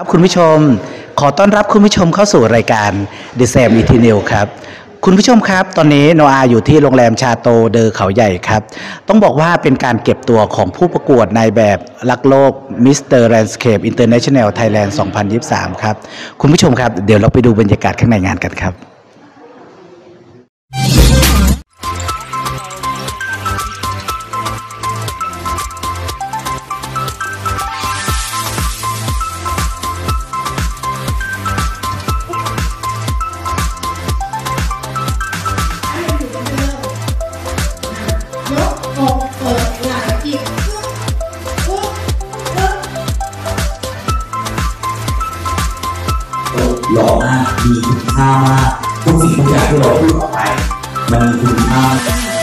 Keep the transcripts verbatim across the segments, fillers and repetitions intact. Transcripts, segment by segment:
ครับคุณผู้ชมขอต้อนรับคุณผู้ชมเข้าสู่รายการ The Sam Eternal ครับคุณผู้ชมครับตอนนี้โนอาอยู่ที่โรงแรมชาโตเดอเขาใหญ่ครับต้องบอกว่าเป็นการเก็บตัวของผู้ประกวดนายแบบรักโลก มิสเตอร์ Landscape International Thailand สองพันยี่สิบสาม ครับคุณผู้ชมครับเดี๋ยวเราไปดูบรรยากาศข้างในงานกันครับหล่อมากมีคุณค่ามากทุกสิ่งทุกอย่างที่เราพูดออกไปมันมีคุณค่า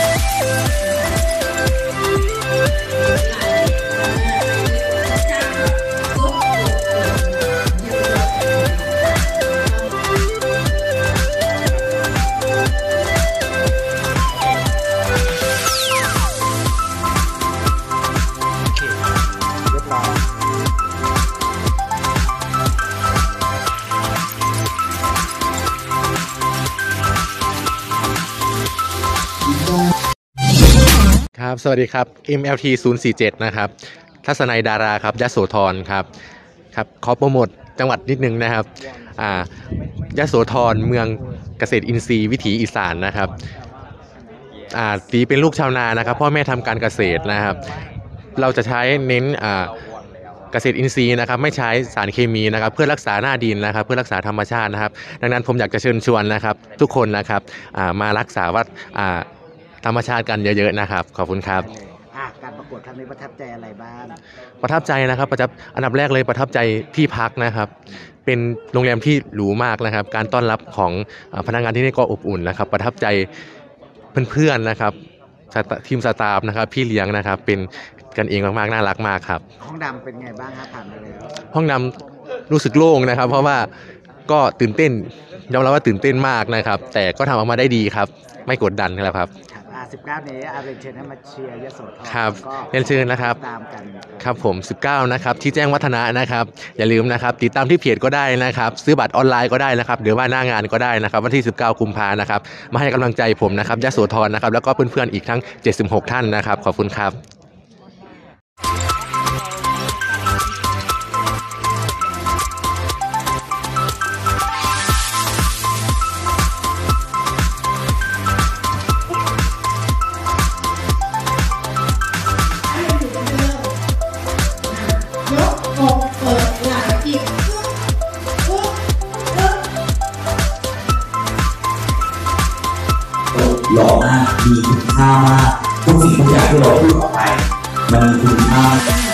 ครับสวัสดีครับ เอ็ม แอล ที ศูนย์ สี่ เจ็ด นะครับทัศนัยดาราครับยโสธรครับครับขอโปรโมทจังหวัดนิดนึงนะครับอ่ายโสธรเมืองเกษตรอินทรีย์วิถีอีสานนะครับอ่าตีเป็นลูกชาวนานะครับพ่อแม่ทำการเกษตรนะครับเราจะใช้เน้นอ่าเกษตรอินทรีย์นะครับไม่ใช้สารเคมีนะครับเพื่อรักษาหน้าดินนะครับเพื่อรักษาธรรมชาตินะครับดังนั้นผมอยากจะเชิญชวนนะครับทุกคนนะครับอ่ามารักษาวัดอ่าธรรมชาติกันเยอะๆนะครับขอบคุณครับการประกวดครั้งนี้ประทับใจอะไรบ้างประทับใจนะครับประทับอันดับแรกเลยประทับใจที่พักนะครับเป็นโรงแรมที่หรูมากนะครับการต้อนรับของพนักงานที่นี่ก็อบอุ่นนะครับประทับใจเพื่อนๆนะครับทีมสตาฟนะครับพี่เลี้ยงนะครับเป็นกันเองมากๆน่ารักมากครับห้องดำเป็นไงบ้างครับผ่านไปแล้วห้องดำรู้สึกโล่งนะครับเพราะว่าก็ตื่นเต้นยอมรับว่าตื่นเต้นมากนะครับแต่ก็ทำออกมาได้ดีครับไม่กดดันแล้วครับสิบเก้านี้อาเรียนเชิญให้มาเชียร์ยโสธรครับเรียนเชิญนะครับตามกันครับผมสิบเก้านะครับที่แจ้งวัฒนะนะครับอย่าลืมนะครับติดตามที่เพจก็ได้นะครับซื้อบัตรออนไลน์ก็ได้นะครับหรือว่าหน้างานก็ได้นะครับวันที่สิบเก้ากุมภานะครับมาให้กำลังใจผมนะครับยโสธรนะครับแล้วก็เพื่อนๆอีกทั้งเจ็ดสิบหกท่านนะครับขอบคุณครับหล่อมากมีคุณค่ามากทุกสิ่งทุกอย่างที่เราพูดออกไปมันมีคุณค่า